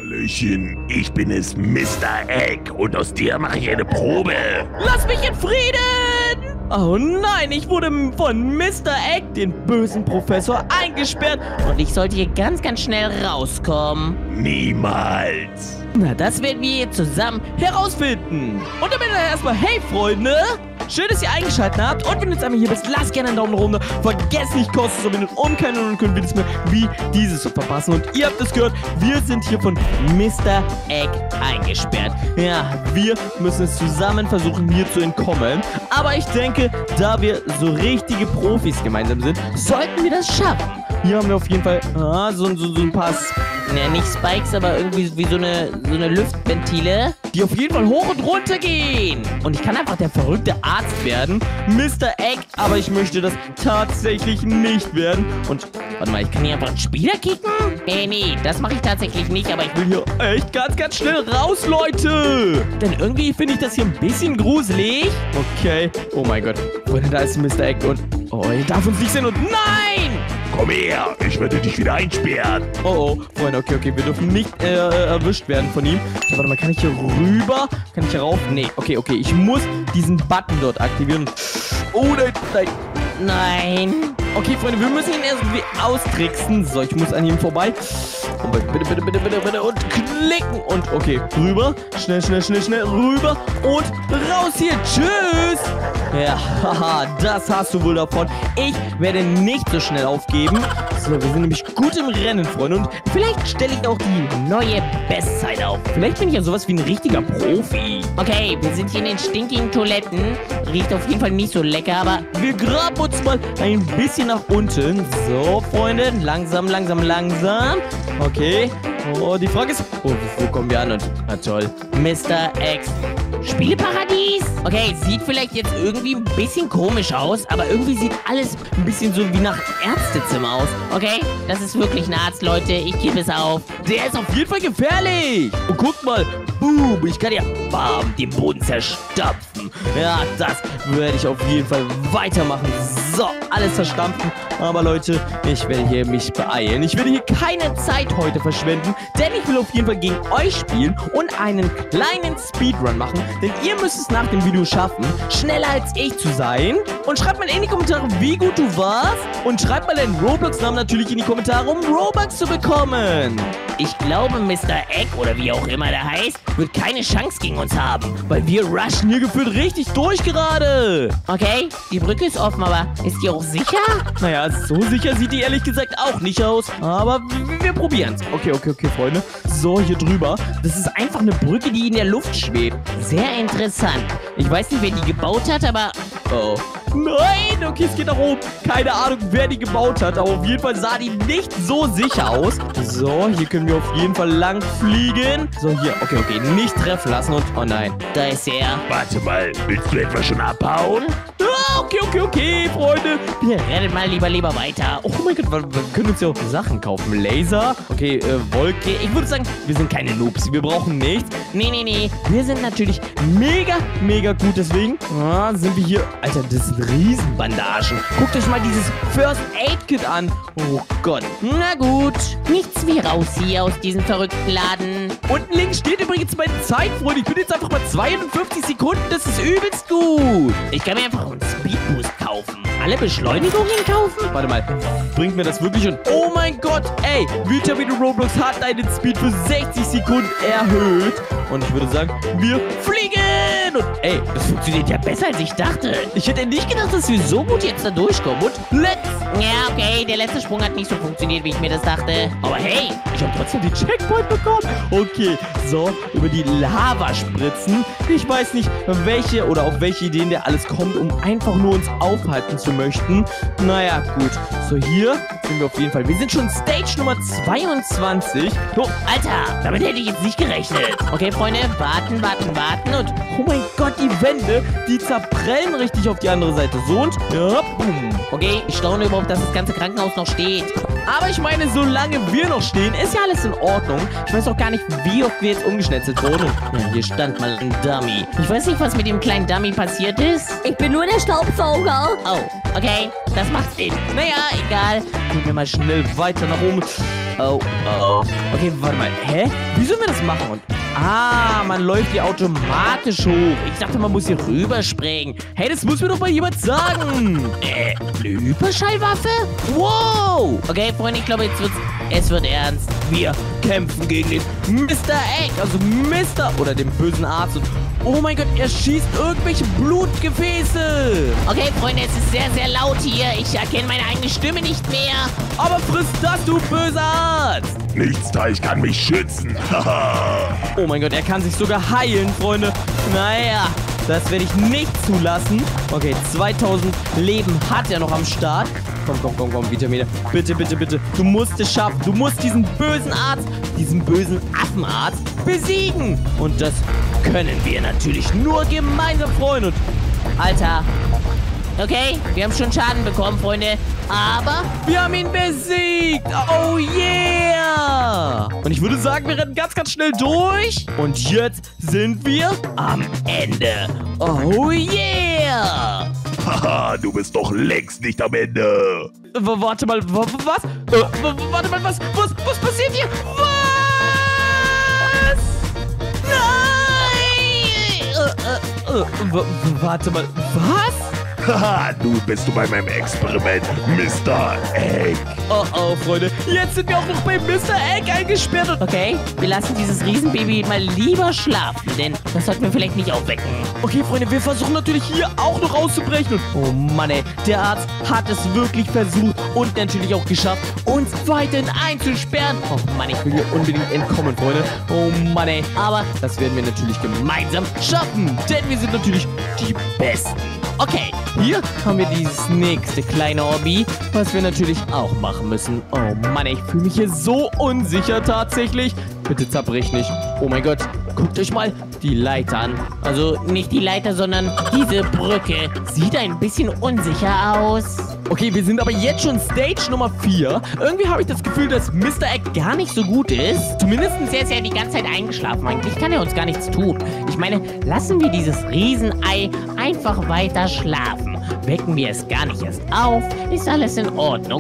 Hallöchen, ich bin es, Mr. Egg, und aus dir mache ich eine Probe. Lass mich in Frieden! Oh nein, ich wurde von Mr. Egg, dem bösen Professor, eingesperrt. Und ich sollte hier ganz, ganz schnell rauskommen. Niemals. Na, das werden wir hier zusammen herausfinden. Und damit erstmal, hey Freunde, schön, dass ihr eingeschaltet habt. Und wenn ihr jetzt einmal hier bist, lasst gerne einen Daumen nach oben da. Vergesst nicht, kostet es aber um keine und können Videos mehr wie dieses zu verpassen. Und ihr habt es gehört, wir sind hier von Mr. Egg eingesperrt. Ja, wir müssen es zusammen versuchen, hier zu entkommen. Aber ich denke, da wir so richtige Profis gemeinsam sind, sollten wir das schaffen. Hier haben wir auf jeden Fall so ein paar, nicht Spikes, aber irgendwie wie so eine Lüftventile, die auf jeden Fall hoch und runter gehen. Und ich kann einfach der verrückte Arzt werden, Mr. Egg, aber ich möchte das tatsächlich nicht werden. Und, warte mal, ich kann hier einfach einen Spieler kicken? Nee, das mache ich tatsächlich nicht, aber ich will hier echt ganz, ganz schnell raus, Leute. Denn irgendwie finde ich das hier ein bisschen gruselig. Okay, oh mein Gott, da ist Mr. Egg und, oh, er darf uns nicht sehen und nein! Komm her, ich werde dich wieder einsperren. Oh, Freunde, okay, wir dürfen nicht erwischt werden von ihm. So, warte mal, kann ich hier rüber? Kann ich hier rauf? Nee, okay, ich muss diesen Button dort aktivieren. Oh, nein. Okay, Freunde, wir müssen ihn irgendwie austricksen. So, ich muss an ihm vorbei. Und bitte. Und klicken. Und okay, rüber. Schnell, rüber. Und raus hier. Tschüss. Ja, haha, das hast du wohl davon. Ich werde nicht so schnell aufgeben. So, wir sind nämlich gut im Rennen, Freunde. Und vielleicht stelle ich auch die neue Bestzeit auf. Vielleicht bin ich ja sowas wie ein richtiger Profi. Okay, wir sind hier in den stinkigen Toiletten. Riecht auf jeden Fall nicht so lecker, aber wir graben uns mal ein bisschen nach unten. So, Freunde, langsam. Okay. Oh, die Frage ist, wo kommen wir an? Und, na toll. Mr. X. Spieleparadies? Okay, sieht vielleicht jetzt irgendwie ein bisschen komisch aus, aber irgendwie sieht alles ein bisschen so wie nach Ärztezimmer aus. Okay, das ist wirklich ein Arzt, Leute. Ich gebe es auf. Der ist auf jeden Fall gefährlich. Und guck mal, boom, ich kann ja bam, den Boden zerstopfen. Ja, das werde ich auf jeden Fall weitermachen. So, alles zerstampfen. Aber Leute, ich werde hier mich beeilen. Ich werde hier keine Zeit heute verschwenden, denn ich will auf jeden Fall gegen euch spielen und einen kleinen Speedrun machen. Denn ihr müsst es nach dem Video schaffen, schneller als ich zu sein. Und schreibt mal in die Kommentare, wie gut du warst. Und schreibt mal deinen Roblox-Namen natürlich in die Kommentare, um Robux zu bekommen. Ich glaube, Mr. Egg, oder wie auch immer der heißt, wird keine Chance gegen uns haben. Weil wir rushen hier gefühlt richtig durch gerade. Okay, die Brücke ist offen, aber ist die auch sicher? Naja, so sicher sieht die ehrlich gesagt auch nicht aus. Aber wir probieren es. Okay, Freunde. So, hier drüber. Das ist einfach eine Brücke, die in der Luft schwebt. Sehr interessant. Ich weiß nicht, wer die gebaut hat, aber... Oh. Nein, okay, es geht nach oben. Keine Ahnung, wer die gebaut hat, aber auf jeden Fall sah die nicht so sicher aus. So, hier können wir auf jeden Fall lang fliegen. So, hier, okay, nicht treffen lassen und... Oh nein, da ist er. Warte mal, willst du etwa schon abhauen? Ah, okay, Freunde. Wir rennen mal lieber weiter. Oh mein Gott, wir können uns ja auch Sachen kaufen. Laser, okay, Wolke. Ich würde sagen, wir sind keine Noobs. Wir brauchen nichts. Nee. Wir sind natürlich mega gut. Deswegen sind wir hier... Alter, das sind Riesenbandagen. Guckt euch mal dieses First Aid Kit an. Oh Gott. Na gut. Nichts wie raus hier aus diesem verrückten Laden. Unten links steht übrigens meine Zeit, Freunde. Ich bin jetzt einfach mal 52 Sekunden. Das ist übelst gut. Ich kann mir einfach einen Speedboost kaufen. Alle Beschleunigungen kaufen? Warte mal. Bringt mir das wirklich? Und oh mein Gott. Ey, Vitamin Roblox hat einen Speed für 60 Sekunden erhöht. Und ich würde sagen, wir fliegen. Und ey, das funktioniert ja besser, als ich dachte. Ich hätte nicht gedacht, dass wir so gut jetzt da durchkommen. Und let's... Ja, okay, der letzte Sprung hat nicht so funktioniert, wie ich mir das dachte. Aber hey, ich habe trotzdem die Checkpoint bekommen. Okay, so, über die Lava spritzen. Ich weiß nicht, welche oder auf welche Ideen der alles kommt, um einfach nur uns aufhalten zu möchten. Naja, gut. So, hier sind wir auf jeden Fall. Wir sind schon Stage Nummer 22. Oh, Alter, damit hätte ich jetzt nicht gerechnet. Okay, Freunde, warten. Und oh mein Gott, die Wände, die zerprellen richtig auf die andere Seite. So und ja, boom. Okay, ich staune überhaupt, dass das ganze Krankenhaus noch steht. Aber ich meine, solange wir noch stehen, ist ja alles in Ordnung. Ich weiß auch gar nicht, wie oft wir jetzt umgeschnetzelt wurden. Ja, hier stand mal ein Dummy. Ich weiß nicht, was mit dem kleinen Dummy passiert ist. Ich bin nur der Staubsauger. Oh, okay, das macht Sinn. Naja, egal. Gehen wir mal schnell weiter nach oben. Oh, oh. Okay, warte mal. Hä? Wie sollen wir das machen? Und man läuft hier automatisch hoch. Ich dachte, man muss hier rüberspringen. Hey, das muss mir doch mal jemand sagen. Eine Hyperschallwaffe? Wow. Okay, Freunde, ich glaube, es wird ernst. Wir kämpfen gegen den Mr. Egg, also oder den bösen Arzt. Und oh mein Gott, er schießt irgendwelche Blutgefäße. Okay, Freunde, es ist sehr, sehr laut hier. Ich erkenne meine eigene Stimme nicht mehr. Aber friss das, du böser Arzt. Nichts da, ich kann mich schützen. Oh mein Gott, er kann sich sogar heilen, Freunde. Naja, das werde ich nicht zulassen. Okay, 2000 Leben hat er noch am Start. Komm, Vitamine. Bitte. Du musst es schaffen. Du musst diesen bösen Arzt, diesen bösen Affenarzt besiegen. Und das können wir natürlich nur gemeinsam, Freunde. Alter. Okay, wir haben schon Schaden bekommen, Freunde. Aber wir haben ihn besiegt. Oh yeah. Und ich würde sagen, wir rennen ganz, ganz schnell durch. Und jetzt sind wir am Ende. Oh yeah. Haha, du bist doch längst nicht am Ende. Warte mal, was? Warte mal, was passiert hier? Was? Nein! Warte mal, was? Haha, nun bist du bei meinem Experiment, Mr. Egg. Oh, Freunde, jetzt sind wir auch noch bei Mr. Egg eingesperrt. Okay, wir lassen dieses Riesenbaby mal lieber schlafen, denn das sollten wir vielleicht nicht aufwecken. Okay, Freunde, wir versuchen natürlich hier auch noch auszubrechen. Oh Mann, ey, der Arzt hat es wirklich versucht und natürlich auch geschafft, uns weiterhin einzusperren. Oh Mann, ich will hier unbedingt entkommen, Freunde. Oh Mann, ey, aber das werden wir natürlich gemeinsam schaffen, denn wir sind natürlich die Besten. Okay, hier haben wir dieses nächste kleine Hobby, was wir natürlich auch machen müssen. Oh Mann, ich fühle mich hier so unsicher tatsächlich. Bitte zerbrich nicht. Oh mein Gott, guckt euch mal die Leiter an. Also nicht die Leiter, sondern diese Brücke. Sieht ein bisschen unsicher aus. Okay, wir sind aber jetzt schon Stage Nummer 4. Irgendwie habe ich das Gefühl, dass Mr. Egg gar nicht so gut ist. Zumindest ist er die ganze Zeit eingeschlafen. Eigentlich kann er uns gar nichts tun. Ich meine, lassen wir dieses Riesenei einfach weiter schlafen. Wecken wir es gar nicht erst auf, ist alles in Ordnung.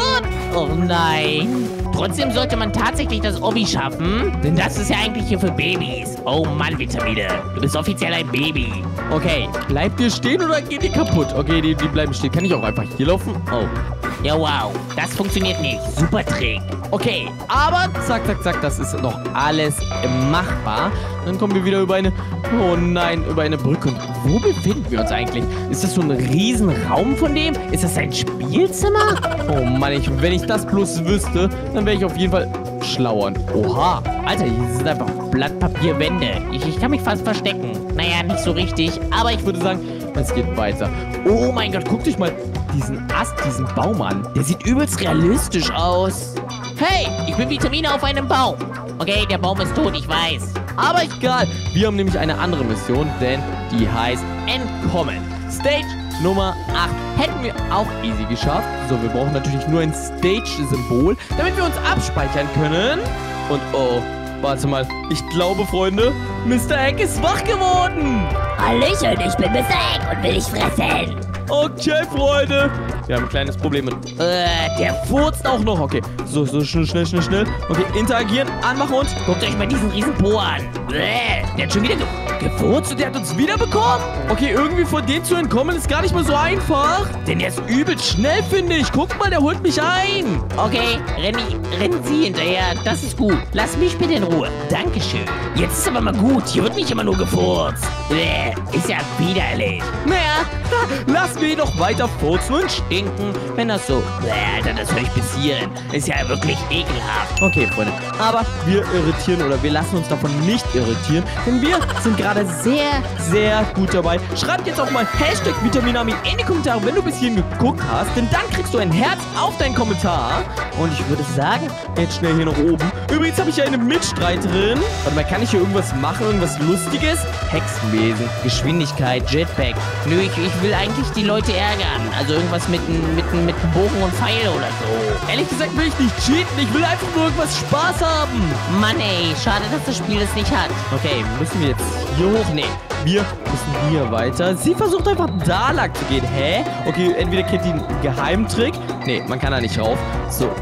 Oh nein. Trotzdem sollte man tatsächlich das Hobby schaffen, denn das ist ja eigentlich hier für Babys. Oh Mann, Vitamine, du bist offiziell ein Baby. Okay, bleibt ihr stehen oder geht ihr kaputt? Okay, die bleiben stehen. Kann ich auch einfach hier laufen? Oh. Ja, wow, das funktioniert nicht. Super Trick. Okay, aber zack, das ist noch alles machbar. Dann kommen wir wieder über eine, oh nein, über eine Brücke. Und wo befinden wir uns eigentlich? Ist das so ein Riesenraum von dem? Ist das ein Spielzimmer? Oh Mann, wenn ich das bloß wüsste, dann wäre ich auf jeden Fall schlauer. Oha, Alter, hier sind einfach Blattpapierwände. Ich kann mich fast verstecken. Naja, nicht so richtig, aber ich würde sagen, es geht weiter. Oh mein Gott, guckt euch mal diesen Ast, diesen Baum an. Der sieht übelst realistisch aus. Hey, ich bin Vitamine auf einem Baum. Okay, der Baum ist tot, ich weiß. Aber egal, wir haben nämlich eine andere Mission, denn die heißt Entkommen. Stage Nummer 8 hätten wir auch easy geschafft. So, wir brauchen natürlich nur ein Stage-Symbol, damit wir uns abspeichern können. Und oh, warte mal. Ich glaube, Freunde, Mr. Egg ist wach geworden. Hallöchen, ich bin Mr. Egg und will dich fressen. Okay, Freunde. Wir haben ein kleines Problem mit... der furzt auch noch. Okay, so, schnell. Okay, interagieren, anmachen und... Guckt euch mal diesen riesen Po an. Der hat schon wieder gefurzt und der hat uns wieder bekommen. Okay, irgendwie von dem zu entkommen ist gar nicht mal so einfach. Denn der ist übelst schnell, finde ich. Guck mal, der holt mich ein. Okay, rennen Sie hinterher. Das ist gut. Lass mich bitte in Ruhe. Dankeschön. Jetzt ist aber mal gut. Hier wird nicht immer nur gefurzt. Ist ja widerlich. Naja, lass mich doch weiter furzen und stinken, wenn das so... Alter, das höre ich bis hierhin. Ist ja wirklich ekelhaft. Okay, Freunde, aber wir irritieren oder wir lassen uns davon nicht irritieren, denn wir sind gerade sehr, sehr gut dabei. Schreibt jetzt auch mal Hashtag Vitaminami in die Kommentare, wenn du bis hierhin geguckt hast, denn dann kriegst du ein Herz auf deinen Kommentar. Und ich würde sagen, jetzt schnell hier nach oben. Übrigens habe ich hier eine Mitstreiterin. Warte mal, kann ich hier irgendwas machen, irgendwas Lustiges? Hexenwesen, Geschwindigkeit, Jetpack. Nö, ich will eigentlich die Leute ärgern. Also irgendwas mit einem Bogen und Pfeil oder so. Ehrlich gesagt will ich nicht cheaten. Ich will einfach nur irgendwas Spaß haben. Mann, ey. Schade, dass das Spiel es nicht hat. Okay, müssen wir jetzt hier hoch? Nee, wir müssen hier weiter. Sie versucht einfach da lang zu gehen. Hä? Okay, entweder kennt die einen Geheimtrick. Nee, man kann da nicht rauf. So,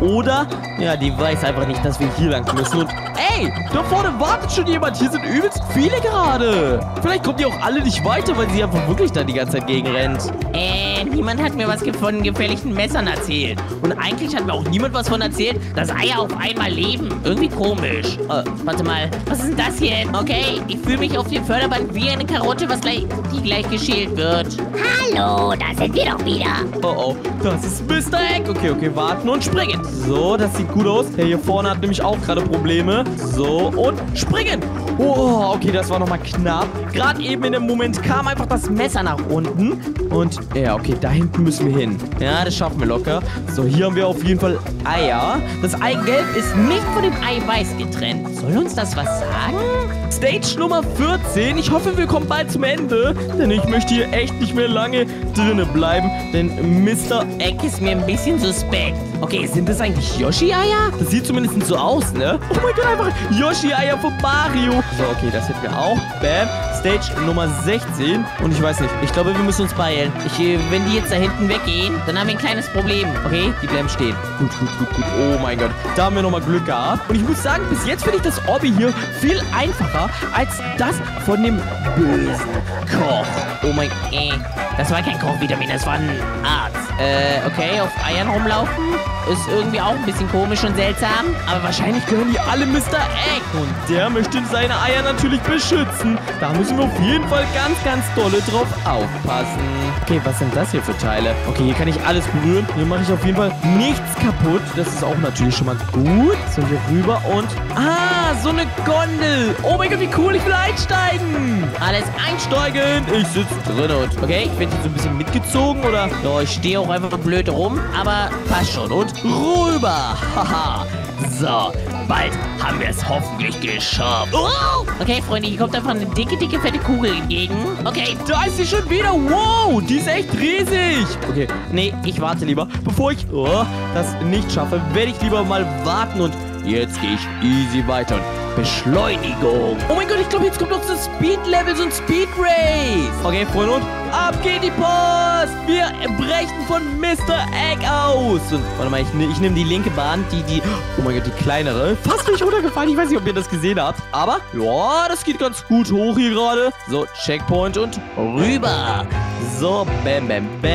Oder, ja, die weiß einfach nicht, dass wir hier lang müssen. Und, ey, da vorne wartet schon jemand. Hier sind übelst viele gerade. Vielleicht kommt die auch alle nicht weiter, weil sie einfach wirklich da die ganze Zeit gegenrennt. Niemand hat mir was von gefährlichen Messern erzählt. Und eigentlich hat mir auch niemand was von erzählt, dass Eier auf einmal leben. Irgendwie komisch. Warte mal, was ist denn das hier? Okay, ich fühle mich auf dem Förderband wie eine Karotte, die gleich geschält wird. Hallo, da sind wir doch wieder. Oh, das ist Mr. Egg. Okay, warten und springen. So, das sieht gut aus. Der hier vorne hat nämlich auch gerade Probleme. So, und springen. Oh, okay, das war nochmal knapp. Gerade eben in dem Moment kam einfach das Messer nach unten. Und, ja, okay, da hinten müssen wir hin. Ja, das schaffen wir locker. So, hier haben wir auf jeden Fall Eier. Das Eigelb ist nicht von dem Eiweiß getrennt. Soll uns das was sagen? Stage Nummer 14. Ich hoffe, wir kommen bald zum Ende. Denn ich möchte hier echt nicht mehr lange drinnen bleiben. Denn Mr. Egg ist mir ein bisschen suspekt. Okay, sind das eigentlich Yoshi-Eier? Das sieht zumindest so aus, ne? Oh mein Gott, einfach Yoshi-Eier von Mario. So, okay, das hätten wir auch. Bam. Stage Nummer 16. Und ich weiß nicht, ich glaube, wir müssen uns beeilen. Wenn die jetzt da hinten weggehen, dann haben wir ein kleines Problem. Okay, die bleiben stehen. Gut. Oh mein Gott, da haben wir nochmal Glück gehabt. Und ich muss sagen, bis jetzt finde ich das Obby hier viel einfacher als das von dem bösen Koch. Oh mein Gott, das war kein Kochvitamin, das war ein Arzt. Okay, auf Eiern rumlaufen ist irgendwie auch ein bisschen komisch und seltsam. Aber wahrscheinlich gehören die alle Mr. Egg. Und der möchte seine Eier natürlich beschützen. Da müssen wir auf jeden Fall ganz dolle drauf aufpassen. Okay, was sind das hier für Teile? Okay, hier kann ich alles berühren. Hier mache ich auf jeden Fall nichts kaputt. Das ist auch natürlich schon mal gut. So, hier rüber und... Ah, so eine Gondel. Oh mein Gott, wie cool. Ich will einsteigen. Alles einsteigen. Ich sitze drin und... Okay, ich werde jetzt so ein bisschen mitgezogen, oder? Ja, ich stehe auch einfach blöd rum, aber passt schon. Und rüber. Haha. So, bald haben wir es hoffentlich geschafft. Oh! Okay, Freunde, hier kommt einfach eine dicke, fette Kugel entgegen. Okay. Da ist sie schon wieder. Wow, die ist echt riesig. Okay, nee, ich warte lieber. Bevor ich das nicht schaffe, werde ich lieber mal warten. Und jetzt gehe ich easy weiter. Und Beschleunigung. Oh mein Gott, ich glaube, jetzt kommt noch so ein Speed-Level, so ein Speed-Race. Okay, Freunde, und ab geht die Post. Wir brechen von Mr. Egg aus. Und warte mal, ich nehme die linke Bahn, oh mein Gott, die kleinere. Fast nicht runtergefallen. Ich weiß nicht, ob ihr das gesehen habt. Aber, ja, das geht ganz gut hoch hier gerade. So, Checkpoint und rüber. So, bam.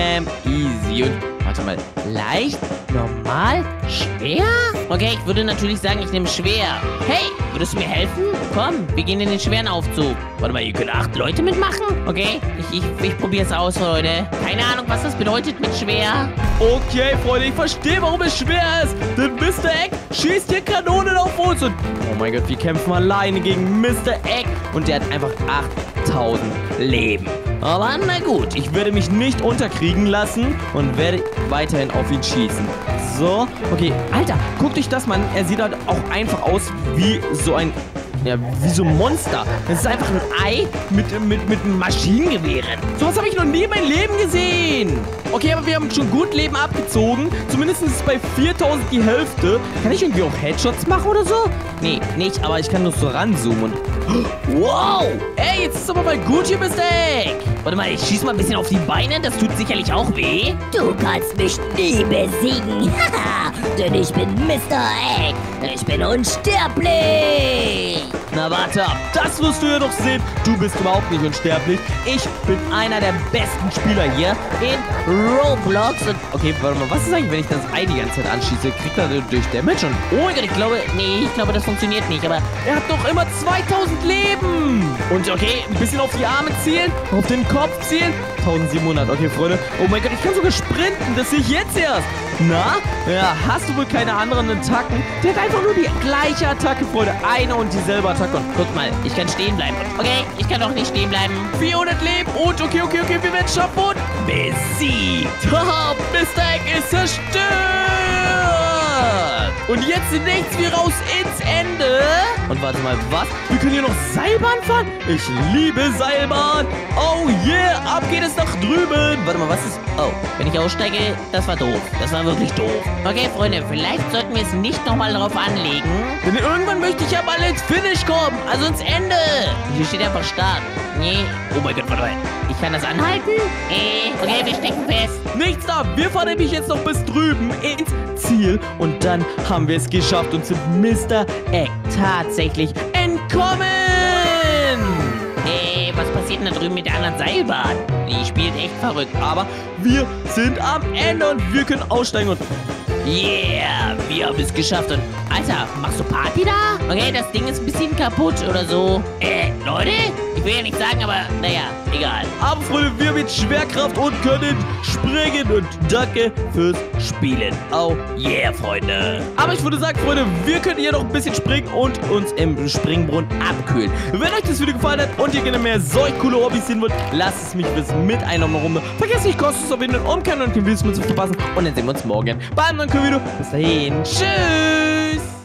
Easy. Und warte mal, leicht, normal, schwer? Okay, ich würde natürlich sagen, ich nehme schwer. Hey, würdest du mir helfen? Komm, wir gehen in den schweren Aufzug. Warte mal, ihr könnt 8 Leute mitmachen? Okay, ich probiere es aus, Leute. Keine Ahnung, was das bedeutet mit schwer. Okay, Freunde, ich verstehe, warum es schwer ist. Denn Mr. Egg schießt hier Kanonen auf uns. Und oh mein Gott, wir kämpfen alleine gegen Mr. Egg. Und der hat einfach 8000 Leben. Aber na gut, ich werde mich nicht unterkriegen lassen und werde weiterhin auf ihn schießen. So, okay. Alter, guckt euch das mal an. Er sieht halt auch einfach aus wie so ein... Ja, wie so ein Monster. Das ist einfach ein Ei mit Maschinengewehren. Sowas habe ich noch nie in meinem Leben gesehen. Okay, aber wir haben schon gut Leben abgezogen. Zumindest ist es bei 4000 die Hälfte. Kann ich irgendwie auch Headshots machen oder so? Nee, nicht, aber ich kann nur so ranzoomen. Wow! Ey, jetzt ist aber mal gut hier, Mr. Egg. Warte mal, ich schieße mal ein bisschen auf die Beine. Das tut sicherlich auch weh. Du kannst mich nie besiegen. Denn ich bin Mr. Egg. Ich bin unsterblich. Na warte ab, das wirst du ja doch sehen. Du bist überhaupt nicht unsterblich. Ich bin einer der besten Spieler hier in Roblox. Und okay, warte mal, was ist eigentlich, wenn ich das Ei die ganze Zeit anschieße? Kriegt er durch Damage? Und oh mein Gott, ich glaube, das funktioniert nicht. Aber er hat doch immer 2000 Leben. Und okay, ein bisschen auf die Arme zielen, auf den Kopf zielen. 1700, okay, Freunde. Oh mein Gott, ich kann sogar sprinten. Das sehe ich jetzt erst. Na? Ja, hast du wohl keine anderen Attacken? Der hat einfach nur die gleiche Attacke, Freunde. Eine und dieselbe Attacke. Und guck mal, ich kann stehen bleiben. Okay, ich kann doch nicht stehen bleiben. 400 Leben und okay, wir werden schaffen und besiegt. Haha, Mr. Egg ist zerstört. Und jetzt nichts wie raus ins Ende. Und warte mal, was? Wir können hier noch Seilbahn fahren? Ich liebe Seilbahn. Oh yeah, ab geht es nach drüben. Warte mal, was ist... Oh, wenn ich aussteige, das war doof. Das war wirklich doof. Okay, Freunde, vielleicht sollten wir es nicht nochmal drauf anlegen. Denn irgendwann möchte ich ja mal ins Finish kommen. Also ins Ende. Hier steht einfach Start. Nee. Oh mein Gott, warte mal. Ich kann das anhalten? Okay, wir stecken fest. Nichts da. Wir fahren nämlich jetzt noch bis drüben ins Ziel. Und dann haben wir es geschafft und sind Mr. Egg tatsächlich entkommen. Was passiert denn da drüben mit der anderen Seilbahn? Die spielt echt verrückt. Aber wir sind am Ende und wir können aussteigen und... Yeah, wir haben es geschafft. Und, Alter, machst du Party da? Okay, das Ding ist ein bisschen kaputt oder so. Leute? Ich will ja nicht sagen, aber naja, egal. Aber Freunde, wir haben jetzt Schwerkraft und können springen. Und danke fürs Spielen. Oh yeah, Freunde. Aber ich würde sagen, Freunde, wir können hier noch ein bisschen springen und uns im Springbrunnen abkühlen. Wenn euch das Video gefallen hat und ihr gerne mehr solch coole Hobbys sehen wollt, lasst es mich wissen mit einer Runde. Vergesst nicht, kostenlos auf jeden Fall umkehren und den Videos mit zu verpassen. Und dann sehen wir uns morgen bei einem neuen Video. Bis dahin. Tschüss.